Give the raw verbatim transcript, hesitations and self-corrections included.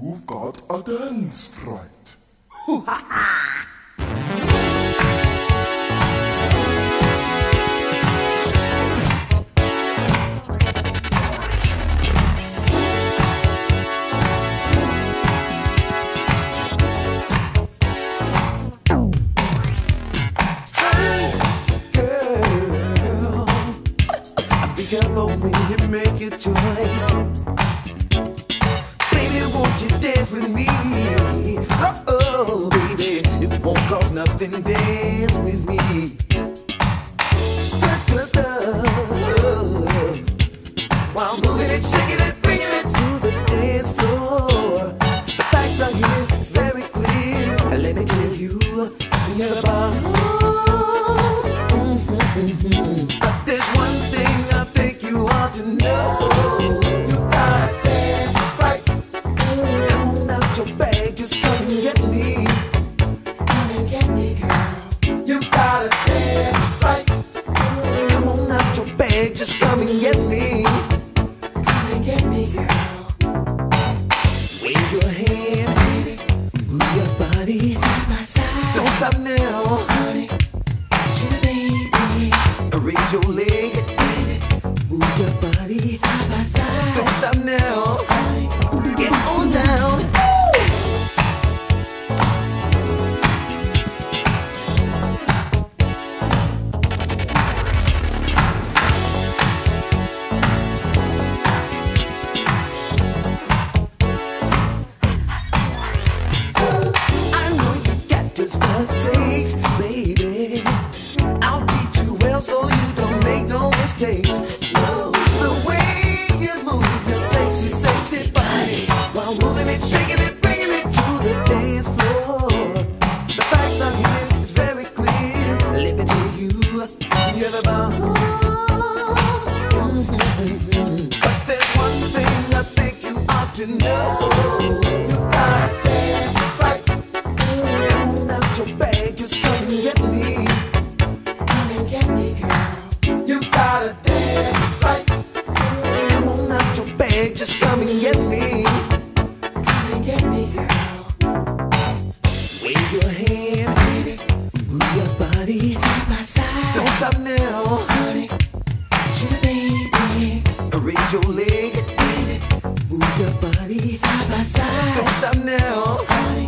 You've got a dance fright. Be careful when you make your choice. Baby, won't you dance with me? Oh, oh, baby, it won't cost nothing to dance with me. Start your stuff while moving it, shaking it, bringing it to the dance floor. The facts are here, it's very clear. Let me tell you, you're about. But there's one thing I think you ought to know. You got a dance right. Come on out your bag, just come and get me. Come and get me, girl. You got a dance right. Come on out your bag, just come and get me. Come and get me, girl. Wave your hand, baby. Move your body side by side. Don't stop now, honey. Raise your leg, move your body side by side. Don't stop now, get on down. I know you got just what it takes, baby. I'll teach you well so you don't make no mistakes. No, the way you move your sexy, sexy body while moving it, shaking it, bringing it to the dance floor. The facts are here, it's very clear. Let me tell you, you're the bomb. But there's one thing I think you ought to know. You gotta dance right. Come on out your bag, just come and get me. Get me, girl. You gotta dance right. Come on out your bag, just come and get me. Come and get me, girl. Wave your hand, baby. Move your body side by side. Don't stop now, honey. It's your baby. Raise your leg, baby. Move your body side by side. Don't stop now, honey.